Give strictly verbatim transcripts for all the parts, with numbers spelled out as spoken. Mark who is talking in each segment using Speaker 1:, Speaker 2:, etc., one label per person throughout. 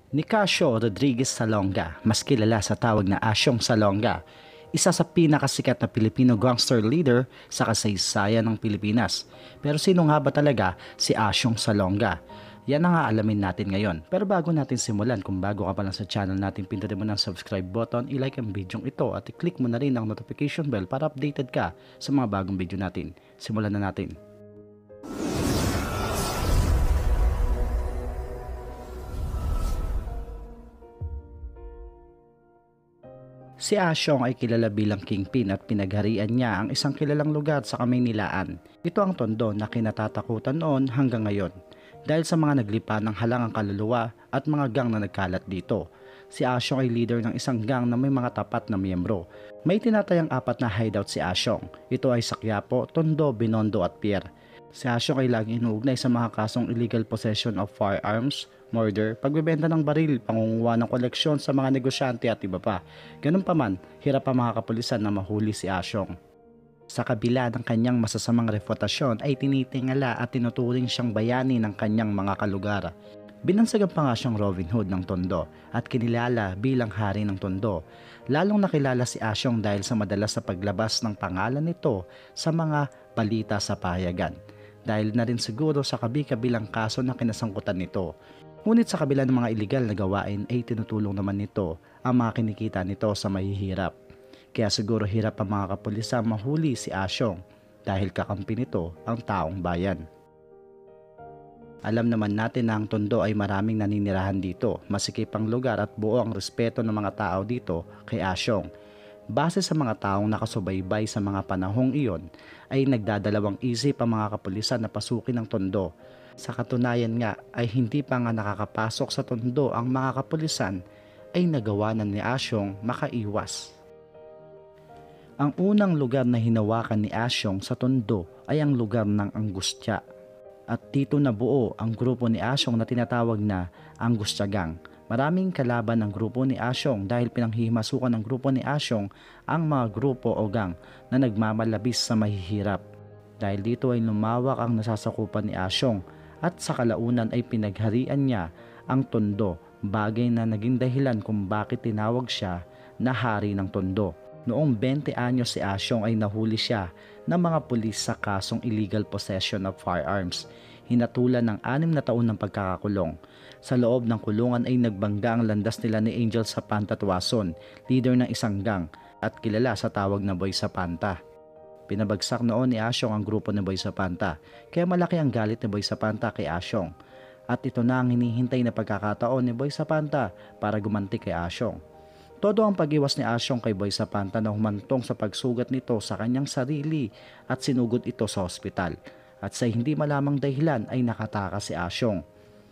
Speaker 1: Nicasio Rodriguez Salonga, mas kilala sa tawag na Asyong Salonga, isa sa pinakasikat na Pilipino gangster leader sa kasaysayan ng Pilipinas. Pero sino nga ba talaga si Asyong Salonga? Yan ang aalamin natin ngayon. Pero bago natin simulan, kung bago ka pa lang sa channel natin, pindutin mo ng subscribe button, i-like ang video ito at i-click mo na rin ang notification bell para updated ka sa mga bagong video natin. Simulan na natin. Si Asyong ay kilala bilang kingpin at pinagharian niya ang isang kilalang lugar sa Kamaynilaan. Ito ang Tondo na kinatatakutan noon hanggang ngayon dahil sa mga naglipa ng halangang kaluluwa at mga gang na nagkalat dito. Si Asyong ay leader ng isang gang na may mga tapat na miyembro. May tinatayang apat na hideout si Asyong. Ito ay sa Quiapo, Tondo, Binondo at Pier. Si Asyong ay laging inuugnay sa mga kasong illegal possession of firearms, murder, pagbebenta ng baril, pangunguha ng koleksyon sa mga negosyante at iba pa. Ganun pa man, hirap ang mga kapulisan na mahuli si Asyong. Sa kabila ng kanyang masasamang reputasyon ay tinitingala at tinuturing siyang bayani ng kanyang mga kalugar. Binansagan pa nga siyang Robin Hood ng Tondo at kinilala bilang hari ng Tondo. Lalong nakilala si Asyong dahil sa madalas sa paglabas ng pangalan nito sa mga balita sa pahayagan. Dahil na rin siguro sa kabi-kabilang kaso na kinasangkutan nito. Ngunit sa kabila ng mga iligal na gawain ay tinutulong naman nito ang mga kinikita nito sa mahihirap. Kaya siguro hirap ang mga kapulisan mahuli si Asyong dahil kakampi nito ang taong bayan. Alam naman natin na ang Tondo ay maraming naninirahan dito, masikip ang lugar at buo ang respeto ng mga tao dito kay Asyong. Base sa mga taong nakasubaybay sa mga panahong iyon ay nagdadalawang isip ang mga kapulisan na pasukin ang Tondo. Sa katunayan nga ay hindi pa nga nakakapasok sa Tondo ang mga kapulisan ay nagawa na ni Asyong makaiwas. Ang unang lugar na hinawakan ni Asyong sa Tondo ay ang lugar ng Angustia. At dito nabuo ang grupo ni Asyong na tinatawag na Angustia Gang. Maraming kalaban ng grupo ni Asyong dahil pinanghihimasukan ng grupo ni Asyong ang mga grupo o gang na nagmamalabis sa mahihirap. Dahil dito ay lumawak ang nasasakupan ni Asyong at sa kalaunan ay pinagharian niya ang Tondo, bagay na naging dahilan kung bakit tinawag siya na hari ng Tondo. Noong twenty anyos si Asyong ay nahuli siya ng mga pulis sa kasong illegal possession of firearms. Hinatulan ng anim na taon ng pagkakakulong. Sa loob ng kulungan ay nagbangga ang landas nila ni Angel Sapanta Tuason, leader ng isang gang at kilala sa tawag na Boy Sapanta. Pinabagsak noon ni Asyong ang grupo ni Boy Sapanta, kaya malaki ang galit ni Boy Sapanta kay Asyong. At ito na ang hinihintay na pagkakataon ni Boy Sapanta para gumanti kay Asyong. Todo ang pag-iwas ni Asyong kay Boy Sapanta na humantong sa pagsugat nito sa kanyang sarili at sinugod ito sa ospital. At sa hindi malamang dahilan ay nakatakas si Asyong.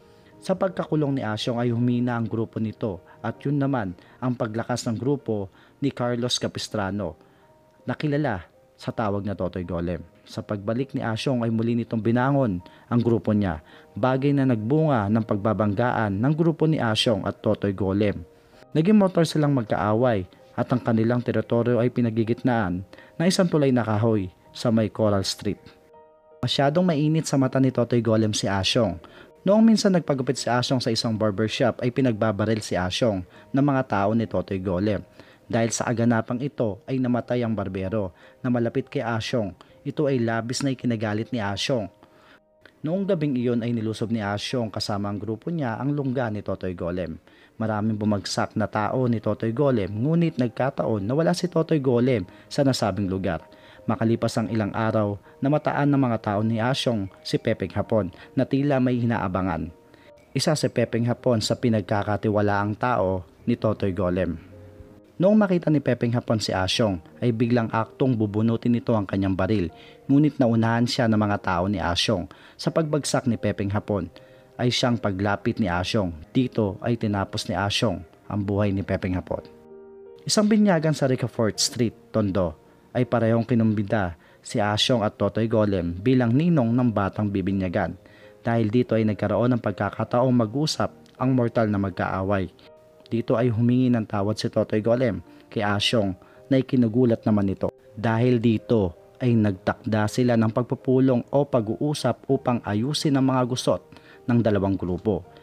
Speaker 1: Sa pagkakulong ni Asyong ay humina ang grupo nito at yun naman ang paglakas ng grupo ni Carlos Capistrano, nakilala sa tawag na Totoy Golem. Sa pagbalik ni Asyong ay muli nitong binangon ang grupo niya, bagay na nagbunga ng pagbabanggaan ng grupo ni Asyong at Totoy Golem. Naging motor silang magkaaway at ang kanilang teritoryo ay pinagigitnaan ng isang tulay na kahoy sa may Coral Street. Masyadong mainit sa mata ni Totoy Golem si Asyong. Noong minsan nagpagupit si Asyong sa isang barbershop ay pinagbabaril si Asyong ng mga tao ni Totoy Golem. Dahil sa aganapang ito ay namatay ang barbero na malapit kay Asyong. Ito ay labis na ikinagalit ni Asyong. Noong gabing iyon ay nilusob ni Asyong kasama ang grupo niya ang lungga ni Totoy Golem. Maraming bumagsak na tao ni Totoy Golem ngunit nagkataon na wala si Totoy Golem sa nasabing lugar. Makalipas ang ilang araw, namataan ng mga tao ni Asyong si Pepeng Hapon na tila may hinaabangan. Isa si Pepeng Hapon sa pinagkakatiwalaang tao ni Totoy Golem. Noong makita ni Pepeng Hapon si Asyong ay biglang aktong bubunutin nito ang kanyang baril, ngunit naunahan siya ng mga tao ni Asyong. Sa pagbagsak ni Pepeng Hapon ay siyang paglapit ni Asyong. Dito ay tinapos ni Asyong ang buhay ni Pepeng Hapon. Isang binyagan sa Ricafort Street, Tondo ay parehong kinumbida si Asyong at Totoy Golem bilang ninong ng batang bibinyagan. Dahil dito ay nagkaroon ng pagkakataong mag-usap ang mortal na magkaaway. Dito ay humingi ng tawad si Totoy Golem kay Asyong na ikinugulat naman ito. Dahil dito ay nagtakda sila ng pagpupulong o pag-uusap upang ayusin ang mga gusot ng dalawang grupo.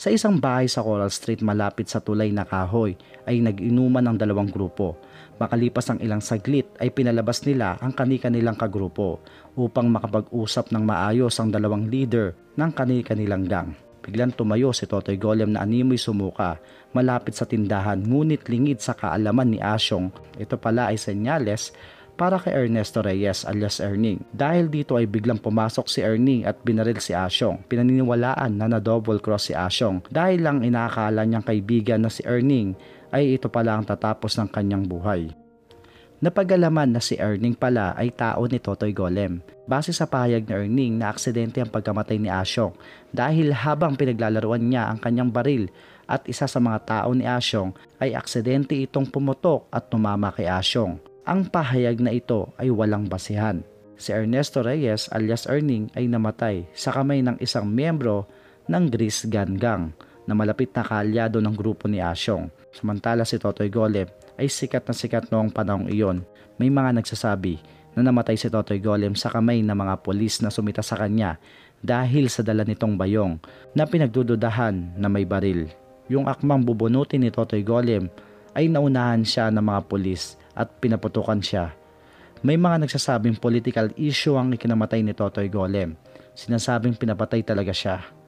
Speaker 1: Sa isang bahay sa Coral Street malapit sa tulay na kahoy ay nag-inuman ang dalawang grupo. Makalipas ang ilang saglit ay pinalabas nila ang kani-kanilang kagrupo upang makapag-usap ng maayos ang dalawang leader ng kani-kanilang gang. Biglang tumayo si Totoy Golem na animoy sumuka malapit sa tindahan ngunit lingid sa kaalaman ni Asyong. Ito pala ay senyales para kay Ernesto Reyes alias Erning. Dahil dito ay biglang pumasok si Erning at binaril si Asyong. Pinaniniwalaan na na-double cross si Asyong dahil lang inaakala niyang kaibigan na si Erning ay ito pala ang tatapos ng kanyang buhay. Napag-alaman na si Erning pala ay tao ni Totoy Golem. Base sa pahayag ni Erning na aksidente ang pagkamatay ni Asyong dahil habang pinaglalaruan niya ang kanyang baril at isa sa mga tao ni Asyong ay aksidente itong pumutok at tumama kay Asyong. Ang pahayag na ito ay walang basihan. Si Ernesto Reyes alias Erning ay namatay sa kamay ng isang miyembro ng Grease Gun Gang na malapit na kaalyado ng grupo ni Asyong. Samantala si Totoy Golem ay sikat na sikat noong panahong iyon. May mga nagsasabi na namatay si Totoy Golem sa kamay ng mga polis na sumita sa kanya dahil sa dala nitong bayong na pinagdududahan na may baril. Yung akmang bubunutin ni Totoy Golem ay naunahan siya ng mga polis at pinaputukan siya. May mga nagsasabing political issue ang ikinamatay ni Totoy Golem. Sinasabing pinapatay talaga siya.